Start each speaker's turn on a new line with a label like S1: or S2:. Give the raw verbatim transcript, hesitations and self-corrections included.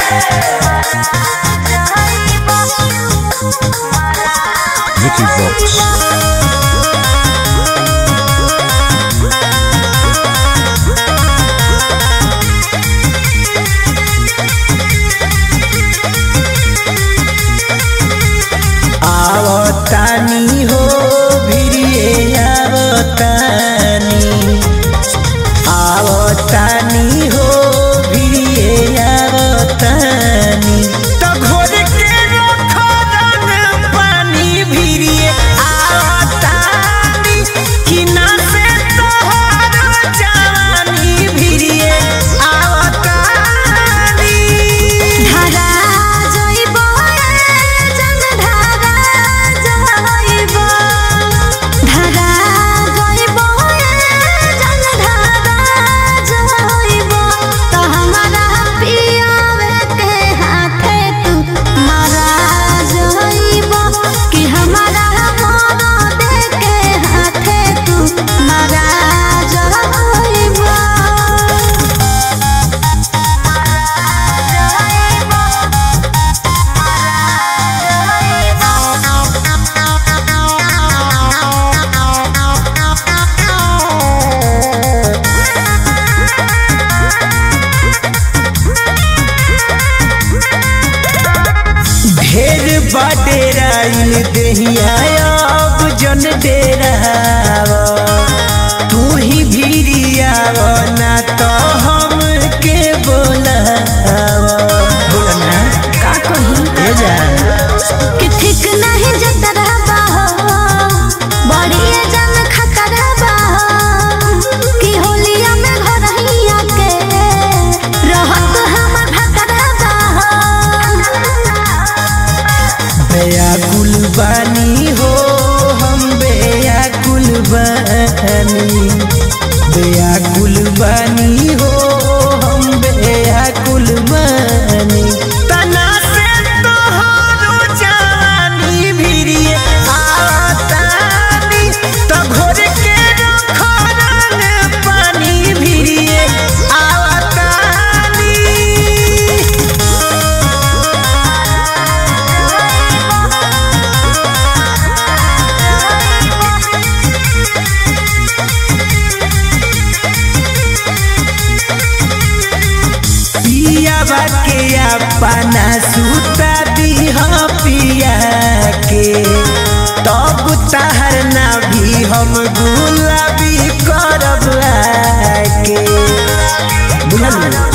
S1: Vicky Vox.
S2: आवतानी हो भिरिये आवतानी आवतानी हो भिरिये आवतानी तो घोर के रखो रंग पानी भिरिये आवतानी किना से तोहर जवानी भिरिये आवतानी
S3: धारा जइबो जन धारा जइबो धारा जइबो जन धारा जइबो तो हमारा पियावे के हाथे तू मारा जइबो कि हमारा मोर दे के हाथे तू मारा जइबो।
S2: ढेर बडेराइल देहिया अब जन डेराव तू ही भिरियाव ना तो हम के बोलाव बोलना का कही ए जान
S3: कि ठीक नहीं जतरा बाहो बड़ी जन खतरा बाहो कि होलिया में घरहिया के रहत हमर भतरा बाहो।
S2: बेयाकुल बानी हो हम बेयाकुल बानी बेयाकुल बानी हो हम बेयाकुल बानी तना से तोहरो जवानी भिरिये आवतानी तो घोर के रखो रंग पानी भिरिये आवतानी। पियावा के अपना सूता दीह पिया के तब तहर ना भी हम गुलाबी करब आके बुझल।